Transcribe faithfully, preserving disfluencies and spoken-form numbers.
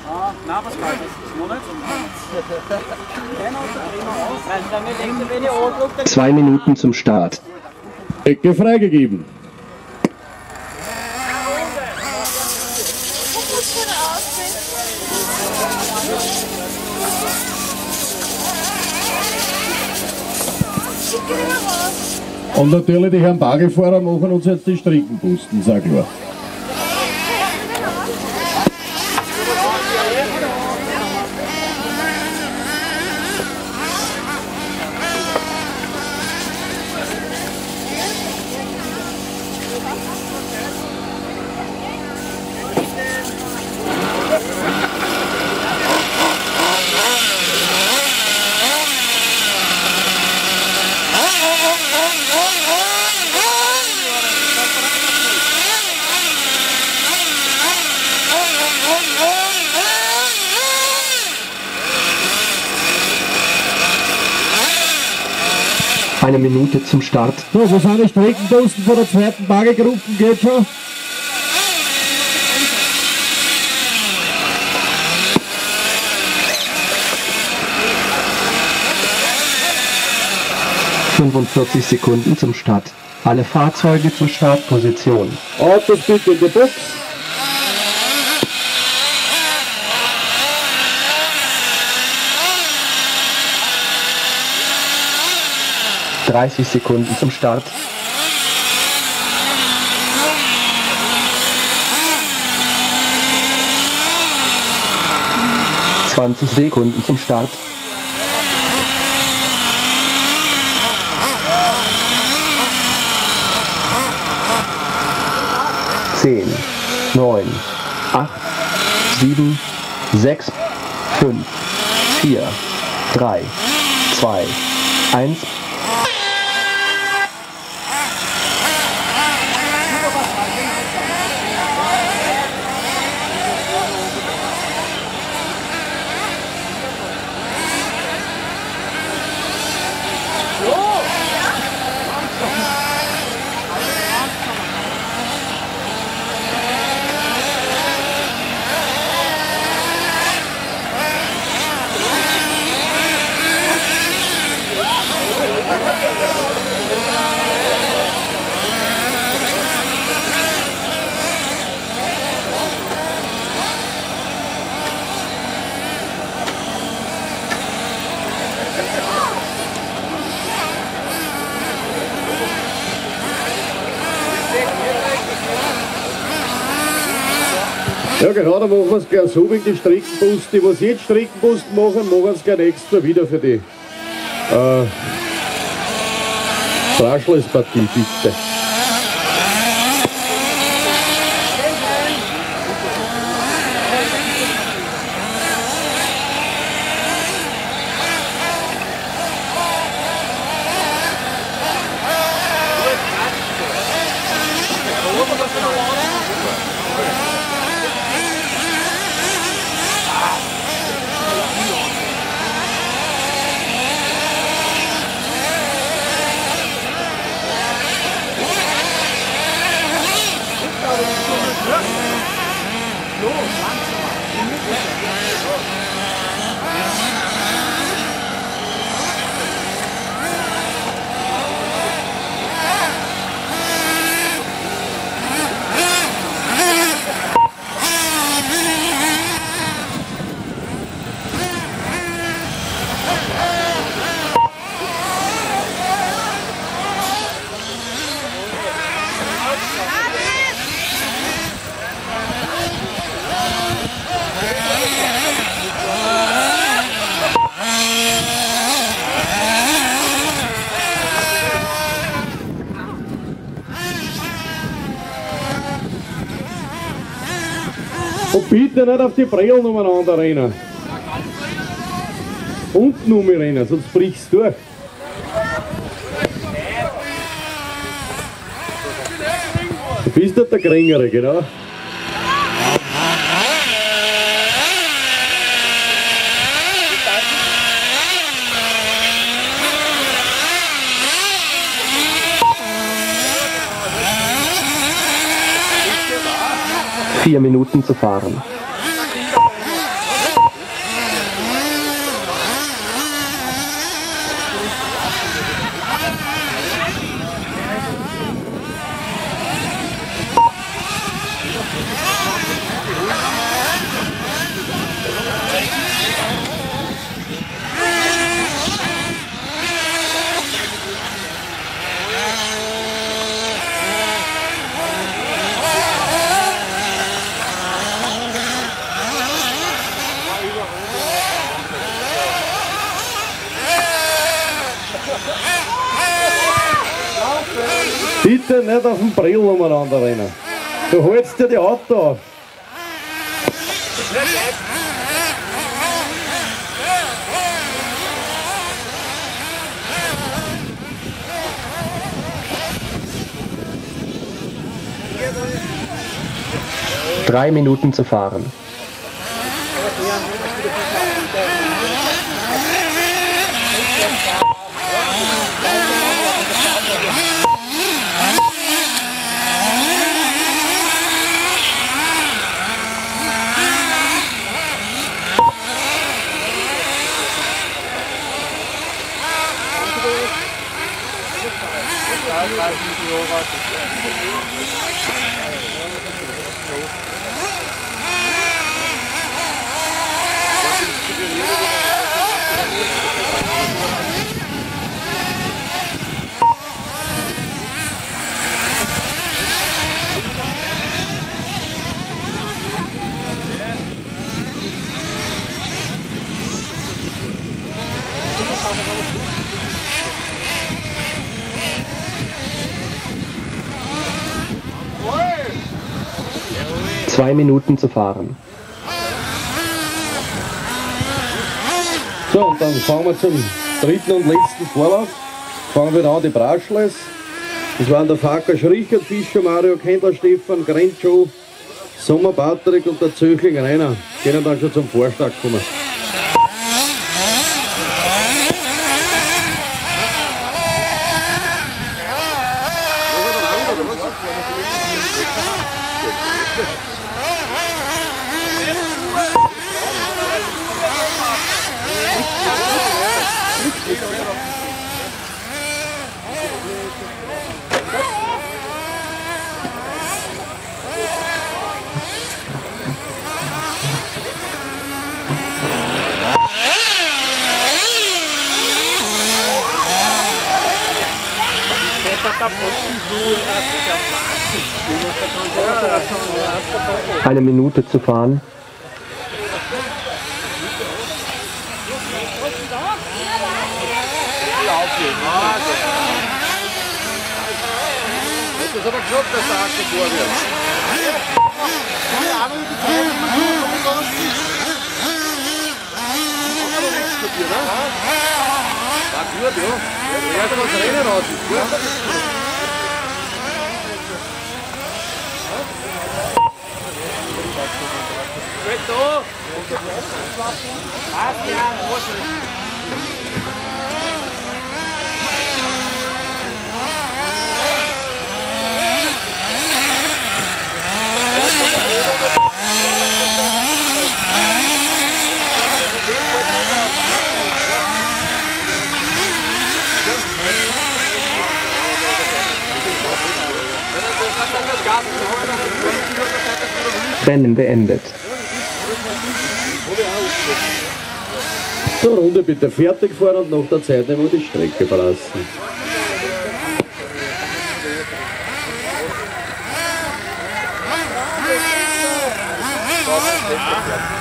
Nein, was kalt ist. Noch nicht. Zwei Minuten zum Start. Ecke freigegeben. Und natürlich die Herren Bagelfahrer machen uns jetzt die Streckenposten, sag ich mal. Eine Minute zum Start. So, wo sind die Streckenposten von der zweiten Bagelgruppe? Geht schon? fünfundvierzig Sekunden zum Start. Alle Fahrzeuge zur Startposition. Autos bitte in die Box. dreißig Sekunden zum Start. zwanzig Sekunden zum Start. zehn, neun, acht, sieben, sechs, fünf, vier, drei, zwei, eins. Ja genau, dann machen wir es gleich so wegen die Streckenposten. Die, was jetzt Streckenposten machen, machen es gleich extra wieder für die äh, Braschlespartie, bitte. Und bitte nicht auf die Brillen umeinander rennen. Unten um mich rennen, sonst brichst du durch. Du bist nicht der Geringere, genau. Vier Minuten zu fahren. Bitte nicht auf den Brill umeinander rennen. Du holst dir die Auto auf. Drei Minuten zu fahren. Zwei Minuten zu fahren. So, und dann fahren wir zum dritten und letzten Vorlauf. Fangen wir an die Braschles. Das waren der Faker Schrichert, Fischer, Mario Kendler, Stefan, Grentschow, Sommer, Patrick und der Zöchling Rainer. Können dann schon zum Vorstart kommen. Eine Minute zu fahren. Das ist aber knapp, dass der Akku vor wird. Keine Ahnung, wie die Zeit ist. Nichts zu dir, ne? War gut, ja. Er hat das Rennen raus. Weg da! Was, ja, Rennen beendet. So, Runde bitte fertig fahren und nach der Zeit nehmen wir die Strecke verlassen. Ja.